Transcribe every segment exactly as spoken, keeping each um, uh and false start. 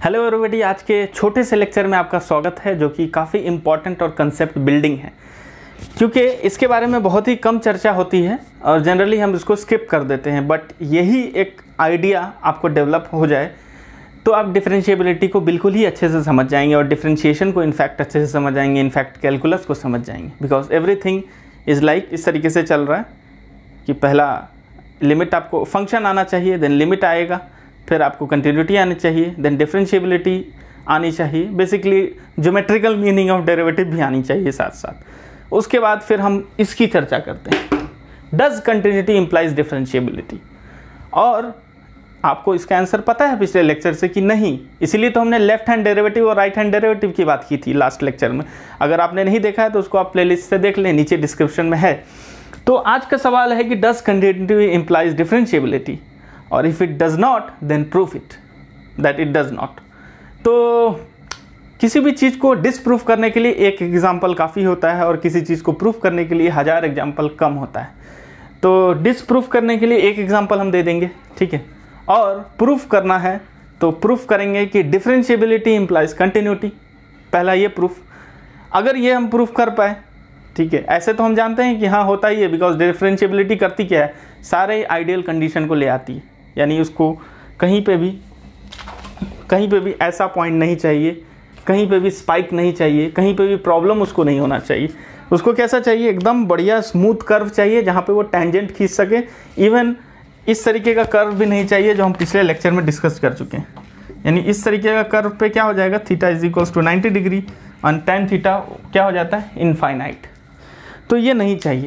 Hello everybody, आज के छोटे से लेक्चर में आपका स्वागत है जो कि काफ़ी इम्पॉर्टेंट और कंसेप्ट बिल्डिंग है, क्योंकि इसके बारे में बहुत ही कम चर्चा होती है और जनरली हम इसको स्किप कर देते हैं। बट यही एक आइडिया आपको डेवलप हो जाए तो आप डिफरेंशिएबिलिटी को बिल्कुल ही अच्छे से समझ जाएंगे और डिफरेंशिएशन को इनफैक्ट अच्छे से समझ जाएंगे, इनफैक्ट कैलकुलस को समझ जाएंगे। बिकॉज एवरीथिंग इज़ लाइक इस तरीके से चल रहा है कि पहला लिमिट आपको फंक्शन आना चाहिए, देन लिमिट आएगा, फिर आपको कंटिन्यूटी आनी चाहिए, देन डिफरेंशिएबिलिटी आनी चाहिए, basically geometrical meaning of derivative भी आनी चाहिए साथ साथ। उसके बाद फिर हम इसकी चर्चा करते हैं, डज कंटिन्यूटी इम्प्लाइज डिफरेंशिएबिलिटी। और आपको इसका आंसर पता है पिछले लेक्चर से कि नहीं, इसीलिए तो हमने लेफ्ट हैंड डेरिवेटिव और राइट हैंड डेरिवेटिव की बात की थी लास्ट लेक्चर में। अगर आपने नहीं देखा है तो उसको आप प्लेलिस्ट से देख लें, नीचे डिस्क्रिप्शन में है। तो आज का सवाल है कि डज कंटिन्यूटी इम्प्लाइज डिफरेंशिएबिलिटी, और if it does not then proof it that it does not. तो किसी भी चीज़ को डिसप्रूफ करने के लिए एक एग्जाम्पल काफ़ी होता है और किसी चीज़ को प्रूफ करने के लिए हज़ार एग्जाम्पल कम होता है। तो डिसप्रूफ करने के लिए एक एग्जाम्पल हम दे देंगे, ठीक है, और प्रूफ करना है तो प्रूफ करेंगे कि डिफरेंशिएबिलिटी इम्प्लाइज कंटिन्यूटी। पहला ये प्रूफ, अगर ये हम प्रूफ कर पाए, ठीक है, ऐसे तो हम जानते हैं कि हाँ होता ही है, बिकॉज डिफरेंशिएबिलिटी करती क्या है, सारे आइडियल कंडीशन को ले आती है। यानी उसको कहीं पे भी कहीं पे भी ऐसा पॉइंट नहीं चाहिए, कहीं पे भी स्पाइक नहीं चाहिए, कहीं पे भी प्रॉब्लम उसको नहीं होना चाहिए। उसको कैसा चाहिए, एकदम बढ़िया स्मूथ कर्व चाहिए जहाँ पे वो टेंजेंट खींच सके। इवन इस तरीके का कर्व भी नहीं चाहिए जो हम पिछले लेक्चर में डिस्कस कर चुके हैं। यानी इस तरीके का कर्व पे क्या हो जाएगा, theta is equals to ninety degree और टेन थीटा क्या हो जाता है, इनफाइनाइट। तो ये नहीं चाहिए।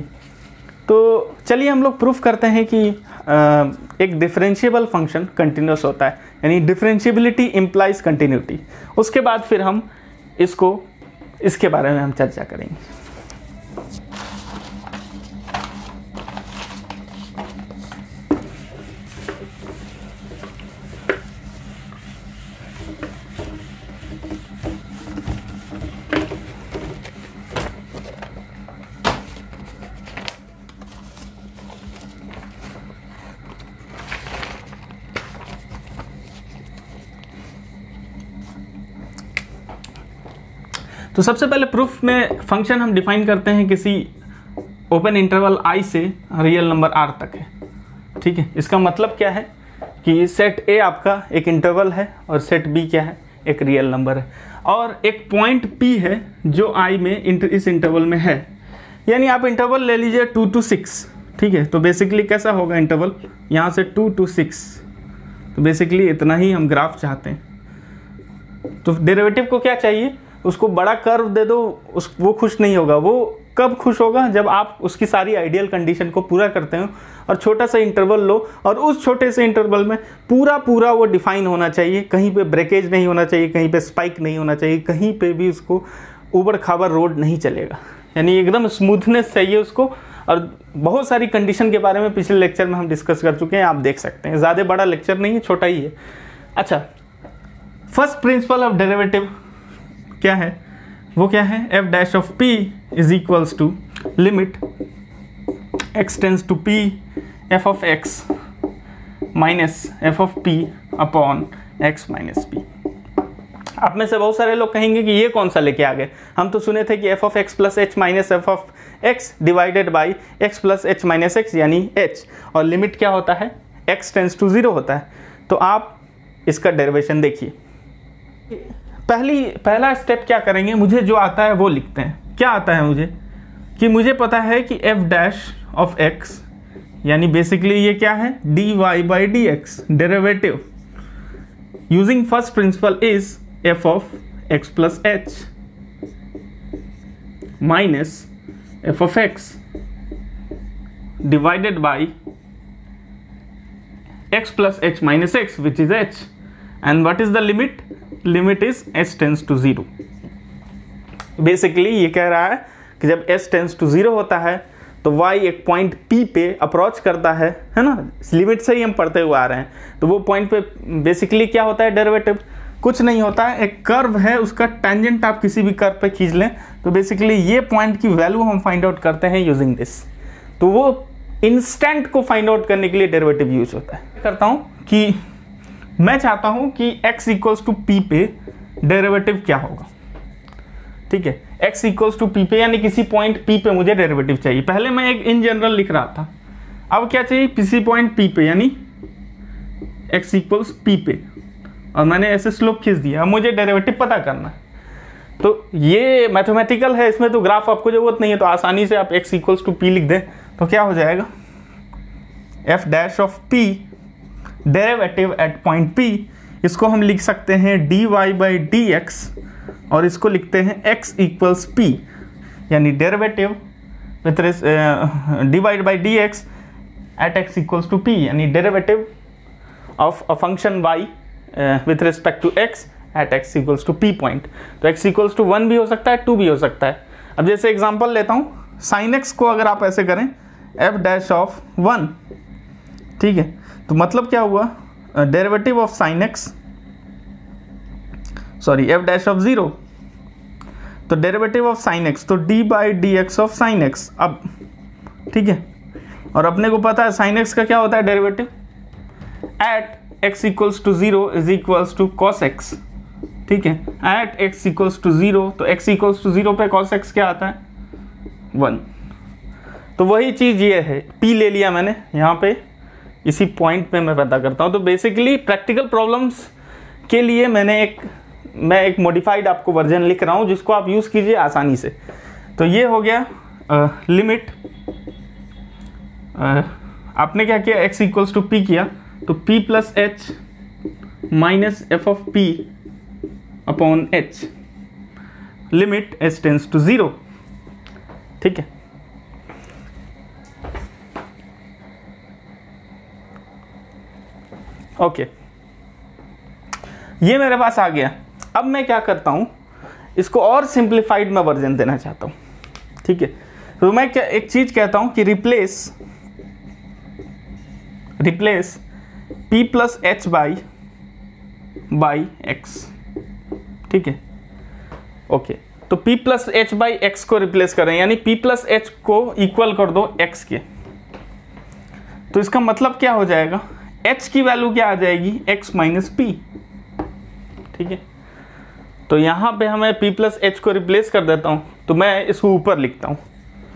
तो चलिए हम लोग प्रूफ करते हैं कि आ, एक डिफरेंशिएबल फंक्शन कंटिन्यूस होता है, यानी डिफरेंशिएबिलिटी इम्प्लाइज कंटिन्यूटी। उसके बाद फिर हम इसको इसके बारे में हम चर्चा करेंगे। तो सबसे पहले प्रूफ में फंक्शन हम डिफाइन करते हैं किसी ओपन इंटरवल आई से रियल नंबर आर तक है, ठीक है। इसका मतलब क्या है कि सेट ए आपका एक इंटरवल है और सेट बी क्या है, एक रियल नंबर है, और एक पॉइंट पी है जो आई में इंटर, इस इंटरवल में है। यानी आप इंटरवल ले लीजिए टू टू सिक्स, ठीक है। तो बेसिकली कैसा होगा इंटरवल, यहाँ से टू टू सिक्स, तो बेसिकली इतना ही हम ग्राफ चाहते हैं। तो डेरिवेटिव को क्या चाहिए, उसको बड़ा कर्व दे दो, उस वो खुश नहीं होगा। वो कब खुश होगा, जब आप उसकी सारी आइडियल कंडीशन को पूरा करते हो और छोटा सा इंटरवल लो, और उस छोटे से इंटरवल में पूरा पूरा वो डिफाइन होना चाहिए, कहीं पे ब्रेकेज नहीं होना चाहिए, कहीं पे स्पाइक नहीं होना चाहिए, कहीं पे भी उसको ऊबड़ खाबड़ रोड नहीं चलेगा, यानी एकदम स्मूथनेस चाहिए उसको। और बहुत सारी कंडीशन के बारे में पिछले लेक्चर में हम डिस्कस कर चुके हैं, आप देख सकते हैं। ज़्यादा बड़ा लेक्चर नहीं है, छोटा ही है। अच्छा, फर्स्ट प्रिंसिपल ऑफ डेरिवेटिव क्या है, वो क्या है, F dash of P is equals to limit x tends to P F of x minus F of P upon x minus P. आप में से बहुत सारे लोग कहेंगे कि ये कौन सा लेके आ गए, हम तो सुने थे कि F of X plus H minus F of X divided by X plus H minus X यानी एच, और लिमिट क्या होता है, एक्स टेंस टू जीरो होता है। तो आप इसका डेरिवेशन देखिए। पहली पहला स्टेप क्या करेंगे, मुझे जो आता है वो लिखते हैं। क्या आता है मुझे, कि मुझे पता है कि एफ डैश ऑफ एक्स यानी बेसिकली ये क्या है, D Y by D X derivative using first principle is F of X plus H minus F of X divided by X plus H minus X which is H, and what is the limit, limit is s tends to zero. Basically ये कह रहा है कि जब s tends to zero होता है तो y एक पॉइंट p पे अप्रोच करता है, है ना, लिमिट से ही हम पढ़ते हुए आ रहे हैं। तो वो पॉइंट पे बेसिकली क्या होता है, डेरिवेटिव कुछ नहीं होता है, एक कर्व है, उसका टेंजेंट आप किसी भी कर्व पे खींच लें। तो बेसिकली ये पॉइंट की वैल्यू हम फाइंड आउट करते हैं यूजिंग दिस। तो वो इंस्टेंट को फाइंड आउट करने के लिए डेरिवेटिव यूज होता है। करता हूँ कि मैं चाहता हूं कि x इक्वल्स टू पी पे डेरिवेटिव क्या होगा। ठीक है, x इक्वल्स टू पी पे यानी किसी पॉइंट p पे मुझे डेरिवेटिव चाहिए। पहले मैं एक इन जनरल लिख रहा था, अब क्या चाहिए, किसी पॉइंट p पे यानी x इक्वल्स p पे, और मैंने ऐसे स्लोप खींच दिया। अब मुझे डेरिवेटिव पता करना है, तो ये मैथमेटिकल है, इसमें तो ग्राफ आपको जरूरत नहीं है, तो आसानी से आप x इक्वल्स टू पी लिख दें तो क्या हो जाएगा, f dash of p derivative at point p, इसको हम लिख सकते हैं dy बाई डी एक्स, और इसको लिखते हैं x इक्वल्स p, यानी derivative with divide by D x at x equals to p, यानी derivative of a function y with respect to x at x equals to p point. तो x equals to one भी हो सकता है, to भी हो सकता है। अब जैसे एग्जांपल लेता हूँ, साइन x को अगर आप ऐसे करें f डैश ऑफ वन, ठीक है, तो मतलब क्या हुआ, derivative of sine x, sorry f dash of zero, तो डेरिवेटिव ऑफ साइन x, तो d by D X of sine x। अब ठीक है, और अपने को पता है साइन x का क्या होता है derivative, at x equals to zero is equals to cos x। ठीक है, at x equals to zero, तो x इक्वल्स टू जीरो पे कॉस x क्या आता है, वन। तो वही चीज़ ये है, p ले लिया मैंने यहाँ पे, इसी पॉइंट पे मैं पता करता हूँ। तो बेसिकली प्रैक्टिकल प्रॉब्लम्स के लिए मैंने एक मैं एक मॉडिफाइड आपको वर्जन लिख रहा हूँ, जिसको आप यूज़ कीजिए आसानी से। तो ये हो गया लिमिट, आपने क्या किया, x इक्वल्स टू पी किया, तो p plus H minus F of p upon h, limit s tends to zero. ठीक है, ओके okay. ये मेरे पास आ गया। अब मैं क्या करता हूं, इसको और सिंप्लीफाइड में वर्जन देना चाहता हूं। ठीक है, तो मैं क्या एक चीज कहता हूं कि replace replace p plus H by by X. ठीक है, ओके, तो p plus H by X को रिप्लेस करें, यानी p प्लस एच को इक्वल कर दो x के। तो इसका मतलब क्या हो जाएगा, h की वैल्यू क्या आ जाएगी, x माइनस पी। ठीक है, तो यहां पे हमें p प्लस एच को रिप्लेस कर देता हूं, तो मैं इसको ऊपर लिखता हूं,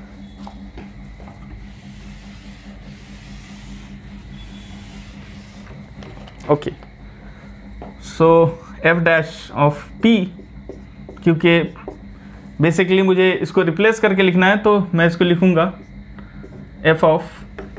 okay. So f dash of p, क्योंकि बेसिकली मुझे इसको रिप्लेस करके लिखना है, तो मैं इसको लिखूंगा f of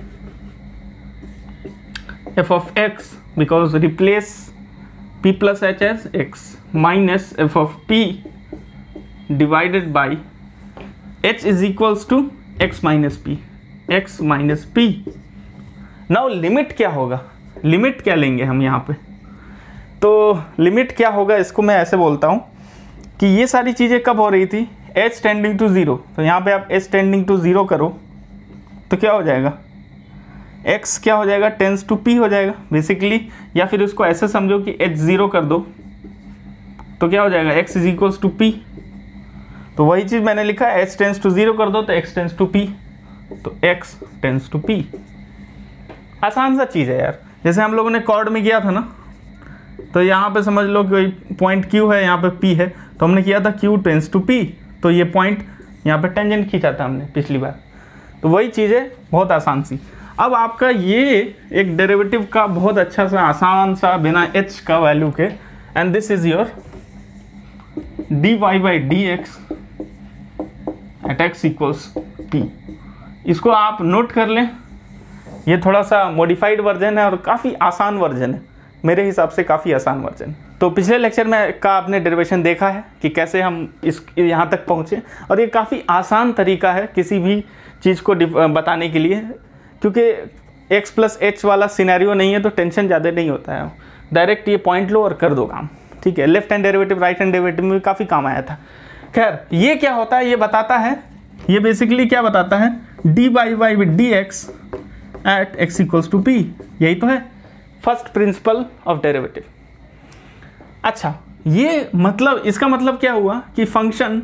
f of x, because replace p plus h as x minus f of p divided by h is equals to x minus p, x minus p। now limit क्या होगा, limit क्या लेंगे हम यहाँ पे, तो limit क्या होगा, इसको मैं ऐसे बोलता हूँ कि ये सारी चीज़ें कब हो रही थी, h टेंडिंग टू ज़ीरो, तो यहाँ पे आप h टेंडिंग टू ज़ीरो करो तो क्या हो जाएगा, x क्या हो जाएगा, टेंस टू p हो जाएगा बेसिकली, या फिर उसको ऐसे समझो कि h ज़ीरो कर दो तो क्या हो जाएगा, x is equals to p। तो वही चीज़ मैंने लिखा है, h टेंस टू ज़ीरो कर दो तो x टेंस टू p, तो x टेंस टू p। आसान सा चीज़ है यार, जैसे हम लोगों ने कॉर्ड में किया था ना, तो यहाँ पे समझ लो कि पॉइंट q है, यहाँ पे p है, तो हमने किया था q टेंस टू p, तो ये पॉइंट यहाँ पे टेंजेंट खींचा था हमने पिछली बार। तो वही चीज़ है, बहुत आसान सी। अब आपका ये एक डेरिवेटिव का बहुत अच्छा सा आसान सा बिना h का वैल्यू के, and this is your dy by D x at x equals p। इसको आप नोट कर लें, ये थोड़ा सा मॉडिफाइड वर्जन है और काफ़ी आसान वर्जन है, मेरे हिसाब से काफ़ी आसान वर्जन। तो पिछले लेक्चर में का आपने डेरिवेशन देखा है कि कैसे हम इस यहाँ तक पहुँचे, और ये काफ़ी आसान तरीका है किसी भी चीज़ को बताने के लिए, क्योंकि x प्लस एच वाला सिनेरियो नहीं है तो टेंशन ज़्यादा नहीं होता है, डायरेक्ट ये पॉइंट लो और कर दो काम। ठीक है, left hand derivative right hand derivative में भी काफ़ी काम आया था। खैर, ये क्या होता है, ये बताता है, ये बेसिकली क्या बताता है, d by by with d x at x equals to p, यही तो है फर्स्ट प्रिंसिपल ऑफ डेरिवेटिव। अच्छा, ये मतलब इसका मतलब क्या हुआ कि function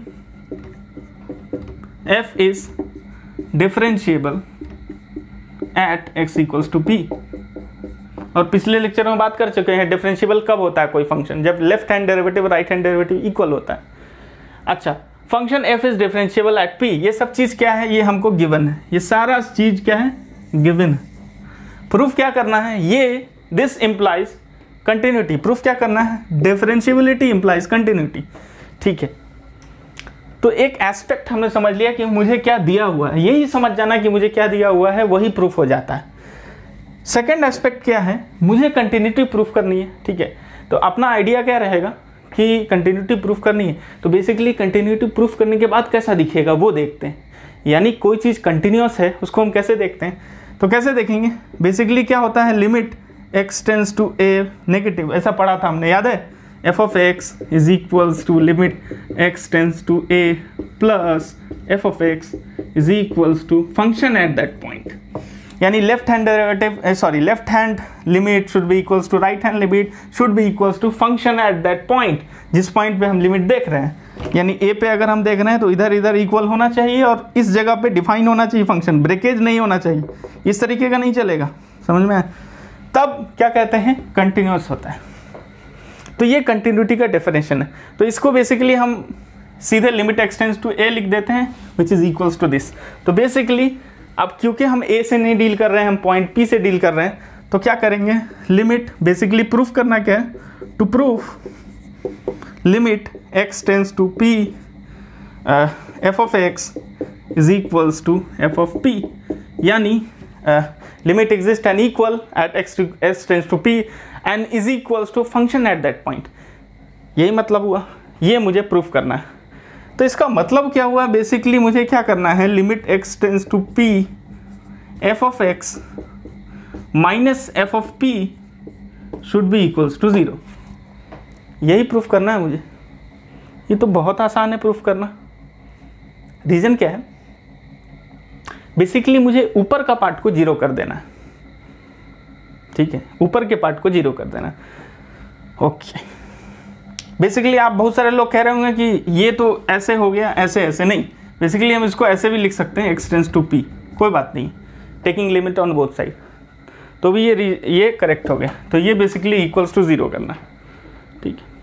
f is differentiable at x equals to p, और पिछले लेक्चर में बात कर चुके हैं डिफरेंशिएबल कब होता है कोई फंक्शन, जब left hand derivative right hand derivative equal होता है। अच्छा, function f is differentiable at p, ये सब चीज़ क्या है, ये हमको गिवन है, ये सारा चीज़ क्या है, गिवन है। प्रूफ क्या करना है, ये दिस इम्प्लाइज कंटिन्यूटी, प्रूफ क्या करना है, डिफरेंशिएबिलिटी इम्प्लाइज कंटिन्यूटी। ठीक है, तो एक एस्पेक्ट हमने समझ लिया कि मुझे क्या दिया हुआ है, यही समझ जाना कि मुझे क्या दिया हुआ है वही प्रूफ हो जाता है। सेकेंड एस्पेक्ट क्या है, मुझे कंटिन्यूटी प्रूफ करनी है। ठीक है, तो अपना आइडिया क्या रहेगा कि कंटिन्यूटी प्रूफ करनी है, तो बेसिकली कंटिन्यूटी प्रूफ करने के बाद कैसा दिखेगा वो देखते हैं। यानी कोई चीज़ कंटिन्यूस है उसको हम कैसे देखते हैं, तो कैसे देखेंगे, बेसिकली क्या होता है, limit x tends to a negative, ऐसा पढ़ा था हमने, याद है, f of x is equals to limit x tends to a plus f of x is equals to function at that point. यानी left hand derivative sorry left hand limit should be equals to right hand limit should be equals to function at that point, जिस point पे हम limit देख रहे हैं। यानी ए पे अगर हम देख रहे हैं तो इधर इधर इक्वल होना चाहिए और इस जगह पे डिफाइन होना चाहिए फंक्शन, ब्रेकेज नहीं होना चाहिए, इस तरीके का नहीं चलेगा, समझ में आया, तब क्या कहते हैं, कंटिन्यूस होता है। तो ये कंटिन्यूटी का डेफिनेशन है। तो इसको बेसिकली हम सीधे limit x tends to a लिख देते हैं which is equals to this. तो बेसिकली अब क्योंकि हम ए से नहीं डील कर रहे हैं, हम पॉइंट पी से डील कर रहे हैं, तो क्या करेंगे, लिमिट बेसिकली प्रूफ करना क्या है, to proof limit x tends to P F of x is equals to f of p, यानी limit exist and equal at x x tends to p and is equals to function at that point. यही मतलब हुआ, ये मुझे proof करना है। तो इसका मतलब क्या हुआ, बेसिकली मुझे क्या करना है, limit x tends to P F of x minus F of p should be equals to zero, यही प्रूफ करना है मुझे। ये तो बहुत आसान है प्रूफ करना। रीजन क्या है, बेसिकली मुझे ऊपर का पार्ट को जीरो कर देना है। ठीक है, ऊपर के पार्ट को जीरो कर देना। ओके, बेसिकली आप बहुत सारे लोग कह रहे होंगे कि ये तो ऐसे हो गया, ऐसे ऐसे नहीं, बेसिकली हम इसको ऐसे भी लिख सकते हैं, एक्स टेंस टू पी, कोई बात नहीं, taking limit on both side, तो भी ये ये करेक्ट हो गया। तो ये बेसिकली इक्वल्स टू जीरो करना। ठीक है,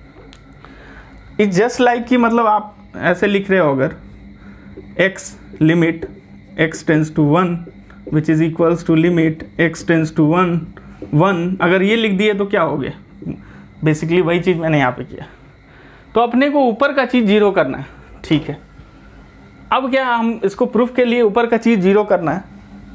इट्स जस्ट लाइक कि मतलब आप ऐसे लिख रहे हो, अगर x limit x tends to one which is equals to limit x tends to one one, अगर ये लिख दिए तो क्या हो गया, बेसिकली वही चीज़ मैंने यहाँ पे किया। तो अपने को ऊपर का चीज़ जीरो करना है। ठीक है, अब क्या हम इसको प्रूफ के लिए ऊपर का चीज़ जीरो करना है।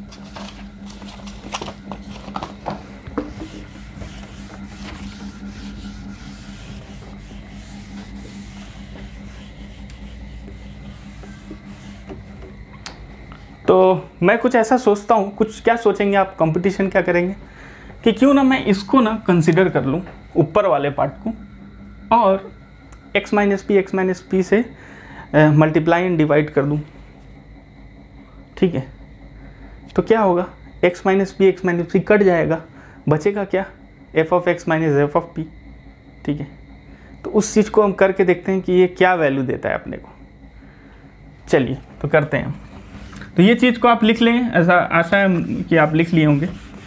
तो मैं कुछ ऐसा सोचता हूँ, कुछ क्या सोचेंगे आप, कंपटीशन क्या करेंगे कि क्यों ना मैं इसको ना कंसिडर कर लूँ ऊपर वाले पार्ट को, और x minus p x minus p से मल्टीप्लाई एंड डिवाइड कर दूँ। ठीक है, तो क्या होगा, x minus p x minus p cut जाएगा, बचेगा क्या, f of x minus F of p। ठीक है, तो उस चीज़ को हम करके देखते हैं कि ये क्या वैल्यू देता है अपने को। चलिए तो करते हैं। तो ये चीज़ को आप लिख लें, ऐसा आशा है कि आप लिख लिए होंगे।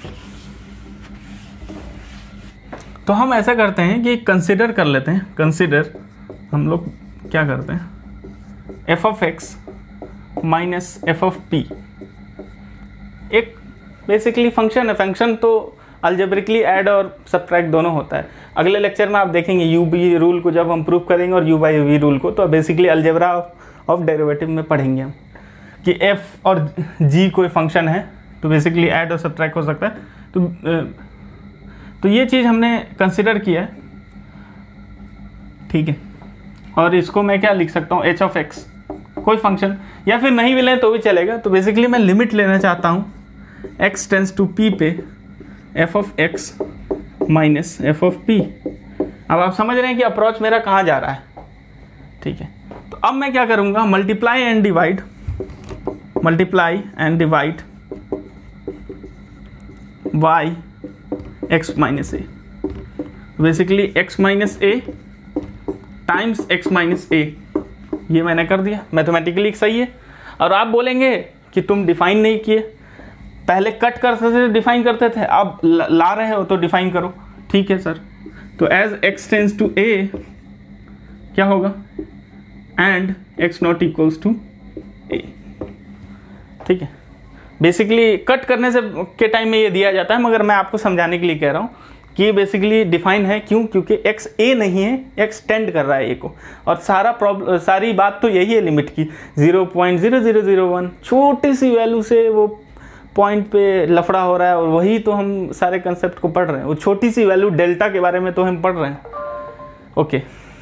तो हम ऐसा करते हैं कि कंसिडर कर लेते हैं, कंसिडर हम लोग क्या करते हैं, f of x minus F of p एक बेसिकली फंक्शन है। फंक्शन तो अलजेब्रिकली ऐड और सब्ट्रैक्ट दोनों होता है। अगले लेक्चर में आप देखेंगे यू बी रूल को जब हम प्रूव करेंगे और यू बाई वी रूल को, तो बेसिकली अलजेब्रा ऑफ डेरिवेटिव में पढ़ेंगे हम कि एफ और जी कोई फंक्शन है तो बेसिकली ऐड और सब्ट्रैक्ट हो सकता है। तो तो ये चीज़ हमने कंसिडर किया है। ठीक है, और इसको मैं क्या लिख सकता हूँ, एच ऑफ एक्स कोई फंक्शन, या फिर नहीं भी लें तो भी चलेगा। तो बेसिकली मैं लिमिट लेना चाहता हूँ एक्स टेंस टू पी पे f of x minus F of p. अब आप समझ रहे हैं कि अप्रोच मेरा कहाँ जा रहा है। ठीक है, तो अब मैं क्या करूँगा, multiply and divide, multiply and divide by x minus a, basically x minus a times x minus a, ये मैंने कर दिया। मैथमेटिकली सही है। और आप बोलेंगे कि तुम डिफाइन नहीं किए, पहले कट करते थे डिफाइन करते थे, अब ला रहे हो तो डिफाइन करो। ठीक है सर, तो as x tends to a क्या होगा, and x not equals to a. ठीक है, बेसिकली कट करने से के टाइम में ये दिया जाता है, मगर मैं आपको समझाने के लिए कह रहा हूँ कि ये बेसिकली डिफाइन है। क्यों? क्योंकि x a नहीं है, x टेंड कर रहा है a को, और सारा प्रॉब्लम सारी बात तो यही है लिमिट की, zero point zero zero zero one छोटी सी वैल्यू से वो पॉइंट पे लफड़ा हो रहा है, और वही तो हम सारे कंसेप्ट को पढ़ रहे हैं। वो छोटी सी वैल्यू डेल्टा के बारे में तो हम पढ़ रहे हैं। ओके,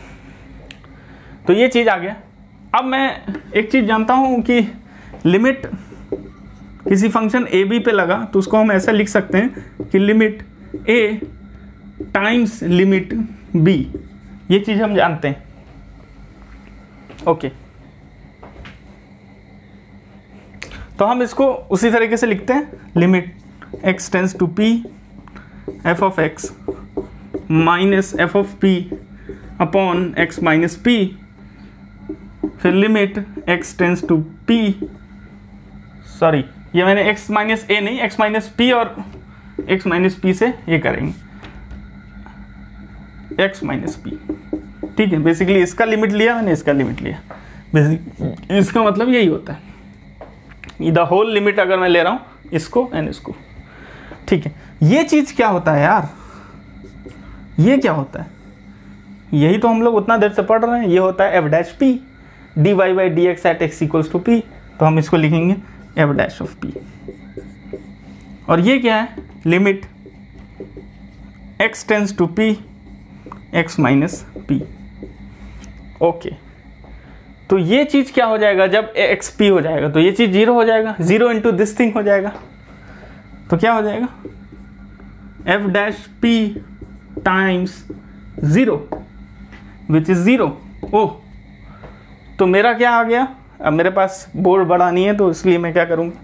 तो ये चीज़ आ गया। अब मैं एक चीज़ जानता हूँ कि लिमिट किसी फंक्शन ए बी पे लगा तो उसको हम ऐसा लिख सकते हैं कि limit a times limit b, ये चीज हम जानते हैं। ओके, तो हम इसको उसी तरीके से लिखते हैं, limit x tends to P F of x minus F of P upon x minus p, फिर limit x tends to p, sorry ये मैंने x माइनस ए नहीं, x माइनस पी और x माइनस पी से ये करेंगे x minus P. ठीक है, बेसिकली इसका लिमिट लिया मैंने, इसका लिमिट लिया, बेसिकली इसका मतलब यही होता है, द होल लिमिट अगर मैं ले रहा हूँ इसको एंड इसको। ठीक है, ये चीज़ क्या होता है यार, ये क्या होता है, यही तो हम लोग उतना देर से पढ़ रहे हैं। ये होता है F dash p d Y by D x at x equals to p, तो हम इसको लिखेंगे एफ डैश ऑफ पी। और ये क्या है, limit x tends to p x minus p. Okay, तो ये चीज क्या हो जाएगा, जब एक्स पी हो जाएगा तो ये चीज जीरो हो जाएगा, जीरो इंटू दिस थिंग हो जाएगा, तो क्या हो जाएगा f dash p times zero which is zero. Oh, तो मेरा क्या आ गया, अब मेरे पास बोर्ड बड़ा नहीं है तो इसलिए मैं क्या करूंगा,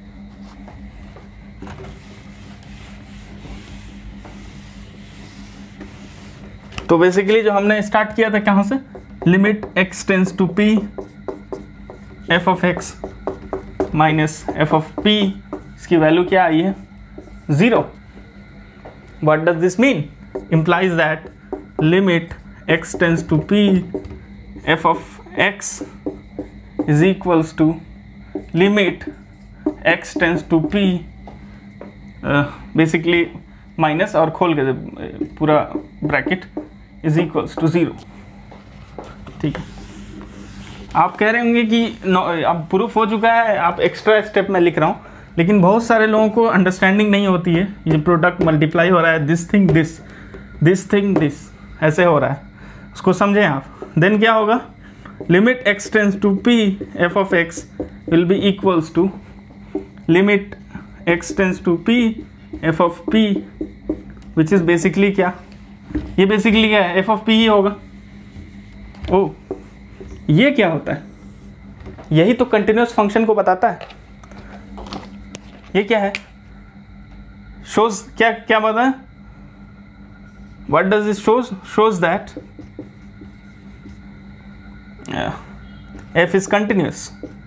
तो बेसिकली जो हमने स्टार्ट किया था कहां से, limit x tends to P F of x minus F of p, इसकी वैल्यू क्या आई है, zero. What does this mean, implies that limit x tends to P F of x is equals to limit x tends to p, basically uh, minus और खोल के पूरा bracket is equals to zero. ठीक है, आप कह रहे होंगे कि अब प्रूफ हो चुका है, आप एक्स्ट्रा स्टेप में लिख रहा हूँ, लेकिन बहुत सारे लोगों को अंडरस्टैंडिंग नहीं होती है। ये प्रोडक्ट मल्टीप्लाई हो रहा है, this thing this, this thing this, ऐसे हो रहा है, उसको समझें आप। देन क्या होगा, limit x tends to p f of x will be equals to limit x tends to p f of p, which is basically क्या, ये basically क्या है, f of p ही होगा। ओ, ये क्या होता है, यही तो कंटिन्यूस फंक्शन को बताता है। ये क्या है, shows क्या क्या बता है, what does this shows shows that Yeah. f is continuous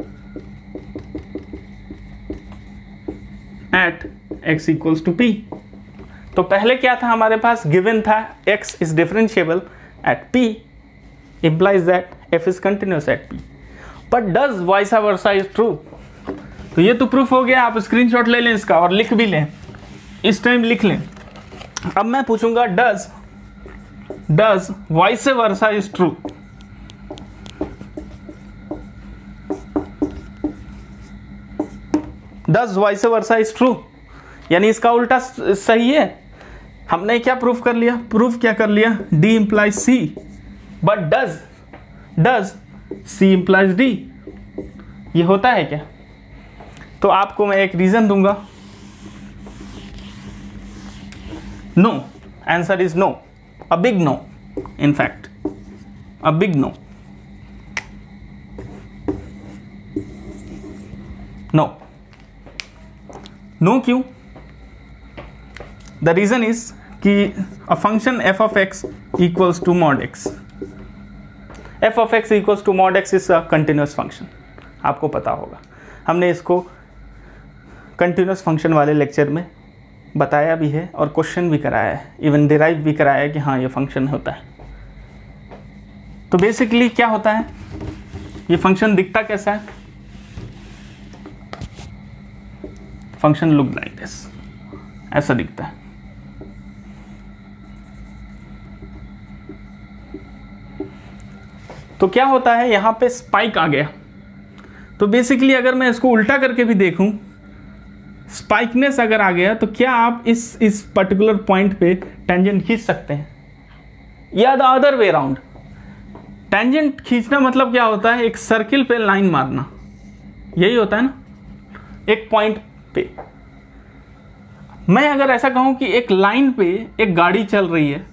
at x equals to p। तो पहले क्या था हमारे पास, गिवन था x is differentiable at p, implies that f is continuous at p, but does vice versa is true। तो ये तो प्रूफ हो गया, आप स्क्रीनशॉट ले लें इसका और लिख भी लें, इस टाइम लिख लें। अब मैं पूछूंगा does does vice versa is true, does vice versa is true, यानी इसका उल्टा सही है। हमने क्या प्रूफ कर लिया, प्रूफ क्या कर लिया, D implies C, but does does C implies D, ये होता है क्या। तो आपको मैं एक रीजन दूंगा, no, answer is no, a big no, in fact a big no, no no क्यों, द रीजन इज कि a function f of x equals to mod x, f of x equals to mod x is a continuous function, आपको पता होगा, हमने इसको continuous function वाले lecture में बताया भी है और क्वेश्चन भी कराया है, इवन डिराइव भी कराया है कि हाँ ये फंक्शन होता है। तो बेसिकली क्या होता है, ये फंक्शन दिखता कैसा है, फंक्शन लुक लाइक दिस, ऐसा दिखता है। तो क्या होता है, यहां पे स्पाइक आ गया, तो बेसिकली अगर मैं इसको उल्टा करके भी देखूं, स्पाइकनेस अगर आ गया तो क्या आप इस इस पर्टिकुलर पॉइंट पे टेंजेंट खींच सकते हैं, या the other way around. Tangent खींचना मतलब क्या होता है, एक सर्किल पे लाइन मारना, यही होता है ना, एक पॉइंट पे। मैं अगर ऐसा कहूं कि एक लाइन पे एक गाड़ी चल रही है,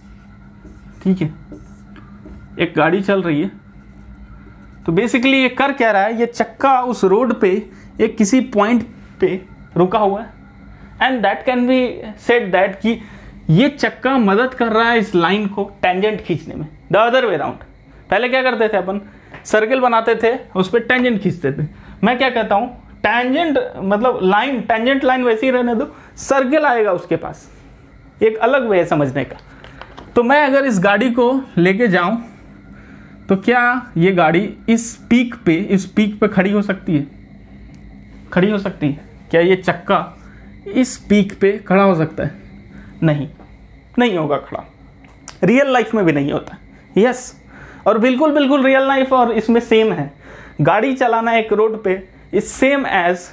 ठीक है, एक गाड़ी चल रही है, तो बेसिकली ये कर क्या रहा है, ये चक्का उस रोड पे एक किसी पॉइंट पे रुका हुआ है, and that can be said that कि ये चक्का मदद कर रहा है इस लाइन को टेंजेंट खींचने में, द अदर वे अराउंड। पहले क्या करते थे अपन, सर्किल बनाते थे, उस पर टेंजेंट खींचते थे। मैं क्या कहता हूं, टेंजेंट मतलब लाइन, टेंजेंट लाइन वैसी ही रहने दो, सर्किल आएगा उसके पास, एक अलग वे है समझने का। तो मैं अगर इस गाड़ी को लेके जाऊं तो क्या ये गाड़ी इस पीक पे, इस पीक पे खड़ी हो सकती है, खड़ी हो सकती है? क्या ये चक्का इस पीक पे खड़ा हो सकता है? नहीं, नहीं होगा खड़ा, रियल लाइफ में भी नहीं होता। यस, और बिल्कुल बिल्कुल रियल लाइफ और इसमें सेम है। गाड़ी चलाना एक रोड पे इज सेम एज,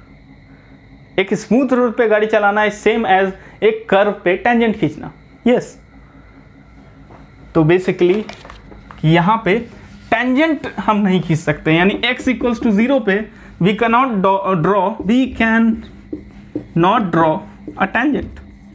एक स्मूथ रोड पे गाड़ी चलाना इज सेम एज एक कर्व पे टेंजेंट खींचना। यस, तो बेसिकली यहां पे टेंजेंट हम नहीं खींच सकते, यानी x इक्वल्स टू जीरो पे we can not draw we can not draw a tangent.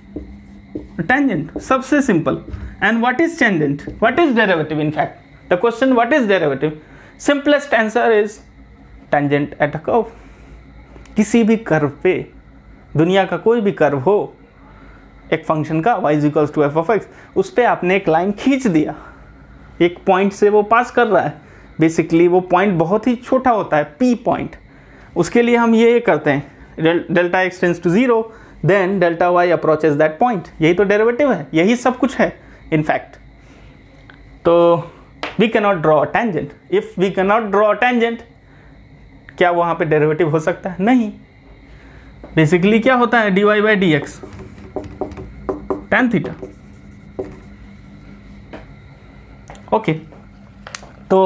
Tangent सबसे simple. And what is tangent, what is derivative? In fact the question what is derivative, simplest answer is tangent at a curve. किसी भी curve पे, दुनिया का कोई भी curve हो, एक फंक्शन का y is equals to f of x, उस पर आपने एक लाइन खींच दिया, एक पॉइंट से वो पास कर रहा है। बेसिकली वो पॉइंट बहुत ही छोटा होता है, पी पॉइंट। उसके लिए हम ये करते हैं, delta x tends to zero, then delta y approaches that point. यही तो डेरिवेटिव है, यही सब कुछ है इन फैक्ट। तो we can not draw a tangent. If we can not draw a tangent, क्या वहां पे डेरिवेटिव हो सकता है? नहीं। बेसिकली क्या होता है, D Y by D x tan theta. Okay, तो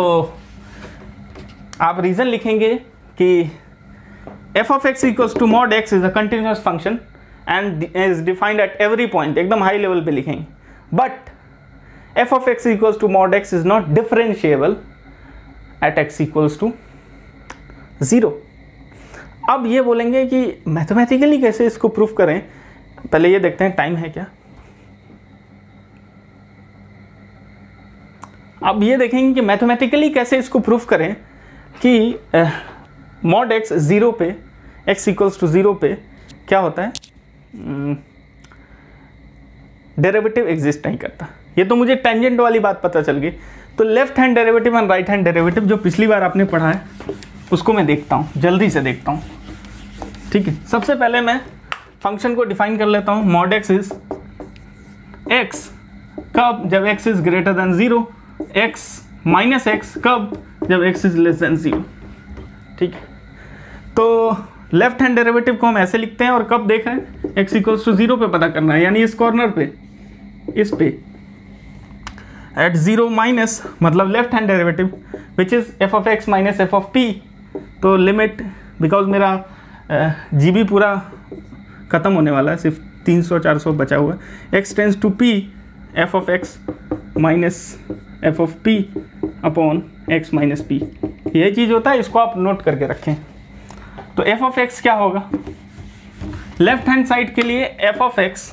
आप रीजन लिखेंगे कि f of x equals to mod x is a continuous function and is defined at every point, एकदम हाई लेवल पे लिखेंगे। But f of x equals to mod x is not differentiable at x equals to zero। अब ये बोलेंगे कि mathematically कैसे इसको proof करें, पहले ये देखते हैं टाइम है क्या। अब ये देखेंगे कि मैथमेटिकली कैसे इसको प्रूफ करें कि मॉड एक्स जीरो पे, एक्स इक्वल्स टू जीरो पे क्या होता है, डेरिवेटिव एग्जिस्ट नहीं करता। ये तो मुझे टेंजेंट वाली बात पता चल गई। तो left hand derivative and right hand derivative जो पिछली बार आपने पढ़ा है उसको मैं देखता हूँ, जल्दी से देखता हूँ। ठीक है, सबसे पहले मैं फंक्शन को डिफाइन कर लेता हूँ। मॉड एक्स इज एक्स कब, जब x is greater than zero, x minus x कब, जब x is less than zero. ठीक है, तो लेफ्ट हैंड डेरिवेटिव को हम ऐसे लिखते हैं और कब देख रहे हैं, एक्स इक्वल्स टू जीरो पे पता करना है, यानी इस कॉर्नर पे, इस पे एट जीरो माइनस मतलब left hand derivative which is F of x minus F of p. तो लिमिट, बिकॉज मेरा जीबी uh, पूरा खत्म होने वाला है, सिर्फ तीन सौ चार सौ बचा हुआ है। X tends to P F of x minus F of P upon x minus p, यही चीज़ होता है, इसको आप नोट करके रखें। तो एफ ऑफ एक्स क्या होगा, लेफ्ट हैंड साइड के लिए एफ ऑफ एक्स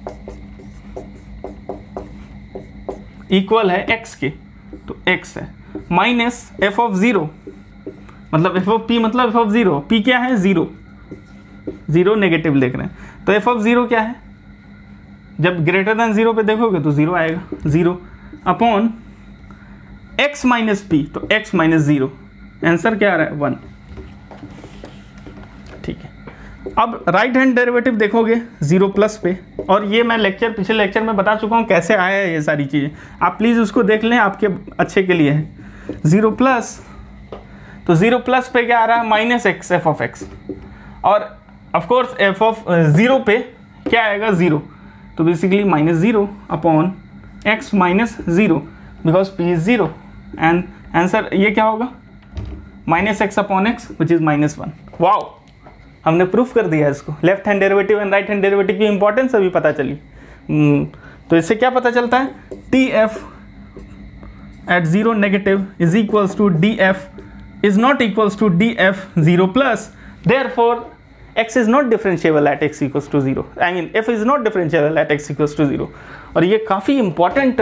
इक्वल है एक्स के, तो एक्स है, माइनस एफ ऑफ जीरो मतलब एफ ऑफ पी मतलब एफ ऑफ जीरो, पी क्या है, जीरो, जीरो नेगेटिव देख रहे हैं। तो एफ ऑफ जीरो क्या है, जब ग्रेटर देन जीरो पे देखोगे तो जीरो आएगा, zero upon x minus p, तो एक्स माइनस जीरो, आंसर क्या आ रहा है, वन। ठीक है, अब राइट हैंड डेरिवेटिव देखोगे जीरो प्लस पे, और ये मैं लेक्चर पिछले लेक्चर में बता चुका हूँ कैसे आया है ये सारी चीज़ें, आप प्लीज़ उसको देख लें, आपके अच्छे के लिए है। जीरो प्लस, तो जीरो प्लस पे क्या आ रहा है, minus x f of x, और ऑफकोर्स एफ ऑफ ज़ीरो पे क्या आएगा, ज़ीरो, तो basically minus zero upon x minus zero because p is zero, and answer ये क्या होगा, minus x upon x which is minus one. Wow, हमने proof कर दिया इसको। Left hand derivative and right hand derivative की importance अभी पता चली। तो इससे क्या पता चलता है, t f at zero negative is equals to d f is not equals to d f zero plus, therefore x is not differentiable at x equals to zero. I mean f is not differentiable at x equals to zero. और ये काफ़ी important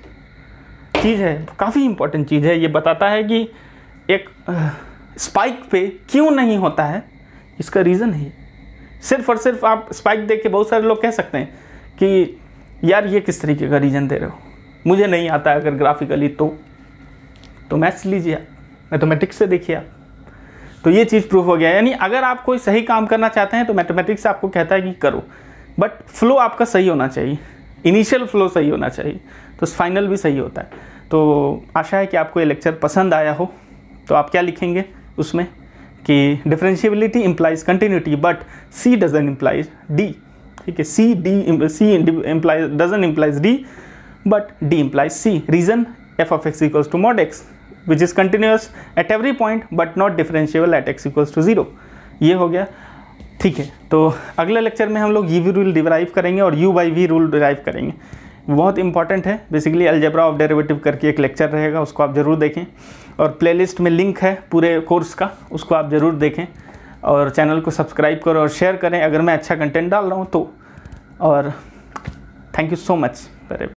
चीज़ है, काफ़ी important चीज़ है। ये बताता है कि एक स्पाइक पे क्यों नहीं होता है, इसका रीज़न है। सिर्फ और सिर्फ आप स्पाइक देख के बहुत सारे लोग कह सकते हैं कि यार ये किस तरीके का रीज़न दे रहे हो, मुझे नहीं आता है अगर ग्राफिकली, तो तो मैथ्स लीजिए आप, मैथमेटिक्स से देखिए आप, तो ये चीज़ प्रूफ हो गया। यानी अगर आप कोई सही काम करना चाहते हैं तो मैथमेटिक्स आपको कहता है कि करो, बट फ्लो आपका सही होना चाहिए, इनिशियल फ्लो सही होना चाहिए, तो फाइनल भी सही होता है। तो आशा है कि आपको ये लेक्चर पसंद आया हो। तो आप क्या लिखेंगे उसमें कि differentiability implies continuity but c doesn't implies d, ठीक है, c d c implies doesn't implies d but d implies c. Reason f of x equals to mod x which is continuous at every point but not differentiable at x equals to zero। ये हो गया, ठीक है। तो अगले lecture में हम लोग ये वी रूल डिराइव करेंगे और u by v rule derive करेंगे, बहुत इंपॉर्टेंट है। बेसिकली अलजेब्रा ऑफ डेरिवेटिव करके एक लेक्चर रहेगा, उसको आप ज़रूर देखें, और प्लेलिस्ट में लिंक है पूरे कोर्स का, उसको आप ज़रूर देखें, और चैनल को सब्सक्राइब करो और शेयर करें अगर मैं अच्छा कंटेंट डाल रहा हूँ तो। और थैंक यू सो मच।